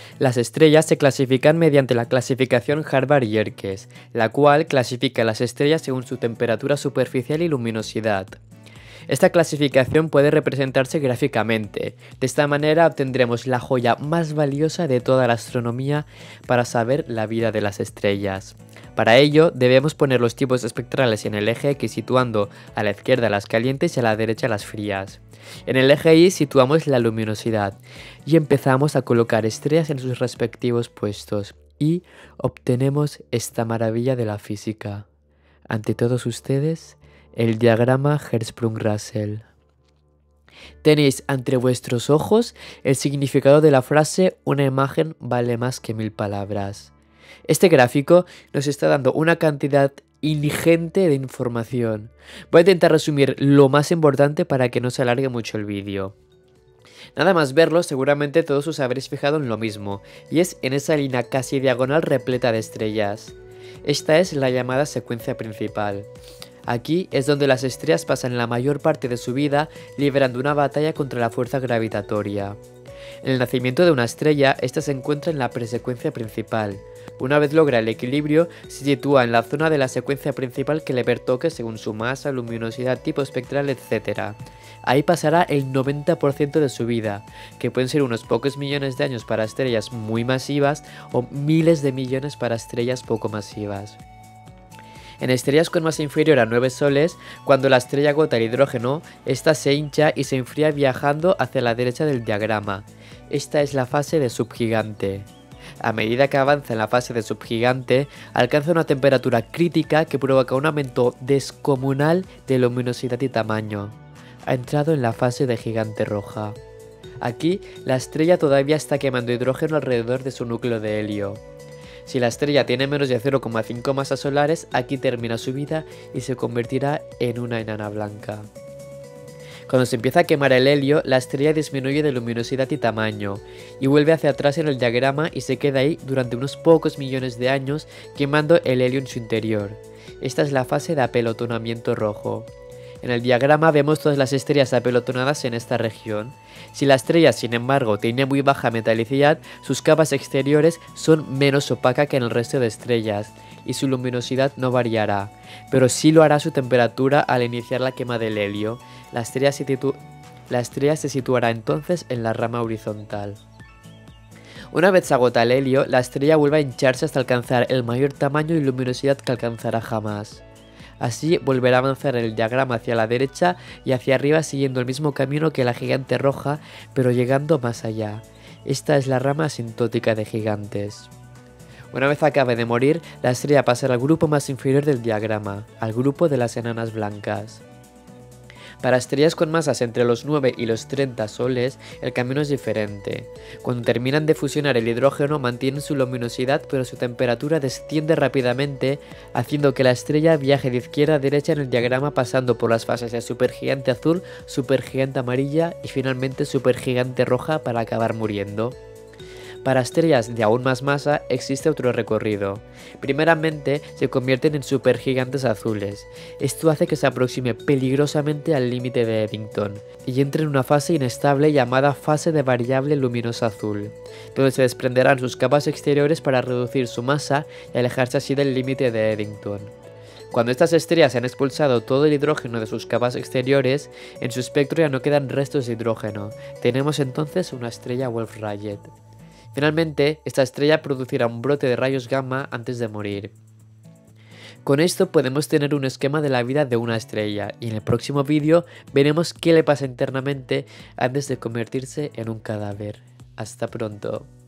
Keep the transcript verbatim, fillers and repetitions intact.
Las estrellas se clasifican mediante la clasificación Harvard-Yerkes, la cual clasifica las estrellas según su temperatura superficial y luminosidad. Esta clasificación puede representarse gráficamente. De esta manera obtendremos la joya más valiosa de toda la astronomía para saber la vida de las estrellas. Para ello, debemos poner los tipos espectrales en el eje X, situando a la izquierda las calientes y a la derecha las frías. En el eje Y situamos la luminosidad y empezamos a colocar estrellas en sus respectivos puestos y obtenemos esta maravilla de la física. Ante todos ustedes, el diagrama Hertzsprung-Russell. Tenéis ante vuestros ojos el significado de la frase "una imagen vale más que mil palabras". Este gráfico nos está dando una cantidad ingente de información. Voy a intentar resumir lo más importante para que no se alargue mucho el vídeo. Nada más verlo, seguramente todos os habréis fijado en lo mismo, y es en esa línea casi diagonal repleta de estrellas. Esta es la llamada secuencia principal. Aquí es donde las estrellas pasan la mayor parte de su vida librando una batalla contra la fuerza gravitatoria. En el nacimiento de una estrella, esta se encuentra en la presecuencia principal. Una vez logra el equilibrio, se sitúa en la zona de la secuencia principal que le pertoque según su masa, luminosidad, tipo espectral, etcétera. Ahí pasará el noventa por ciento de su vida, que pueden ser unos pocos millones de años para estrellas muy masivas o miles de millones para estrellas poco masivas. En estrellas con masa inferior a nueve soles, cuando la estrella agota el hidrógeno, esta se hincha y se enfría viajando hacia la derecha del diagrama. Esta es la fase de subgigante. A medida que avanza en la fase de subgigante, alcanza una temperatura crítica que provoca un aumento descomunal de luminosidad y tamaño. Ha entrado en la fase de gigante roja. Aquí, la estrella todavía está quemando hidrógeno alrededor de su núcleo de helio. Si la estrella tiene menos de cero coma cinco masas solares, aquí termina su vida y se convertirá en una enana blanca. Cuando se empieza a quemar el helio, la estrella disminuye de luminosidad y tamaño, y vuelve hacia atrás en el diagrama y se queda ahí durante unos pocos millones de años quemando el helio en su interior. Esta es la fase de apelotonamiento rojo. En el diagrama vemos todas las estrellas apelotonadas en esta región. Si la estrella, sin embargo, tiene muy baja metalicidad, sus capas exteriores son menos opacas que en el resto de estrellas, y su luminosidad no variará, pero sí lo hará su temperatura al iniciar la quema del helio. La estrella se, la estrella se situará entonces en la rama horizontal. Una vez se agota el helio, la estrella vuelve a hincharse hasta alcanzar el mayor tamaño y luminosidad que alcanzará jamás. Así volverá a avanzar el diagrama hacia la derecha y hacia arriba siguiendo el mismo camino que la gigante roja, pero llegando más allá. Esta es la rama asintótica de gigantes. Una vez acabe de morir, la estrella pasará al grupo más inferior del diagrama, al grupo de las enanas blancas. Para estrellas con masas entre los nueve y los treinta soles, el camino es diferente. Cuando terminan de fusionar el hidrógeno, mantienen su luminosidad, pero su temperatura desciende rápidamente, haciendo que la estrella viaje de izquierda a derecha en el diagrama, pasando por las fases de supergigante azul, supergigante amarilla y finalmente supergigante roja para acabar muriendo. Para estrellas de aún más masa existe otro recorrido. Primeramente se convierten en supergigantes azules. Esto hace que se aproxime peligrosamente al límite de Eddington y entre en una fase inestable llamada fase de variable luminosa azul, donde se desprenderán sus capas exteriores para reducir su masa y alejarse así del límite de Eddington. Cuando estas estrellas han expulsado todo el hidrógeno de sus capas exteriores, en su espectro ya no quedan restos de hidrógeno. Tenemos entonces una estrella Wolf-Rayet. Finalmente, esta estrella producirá un brote de rayos gamma antes de morir. Con esto podemos tener un esquema de la vida de una estrella, y en el próximo vídeo veremos qué le pasa internamente antes de convertirse en un cadáver. Hasta pronto.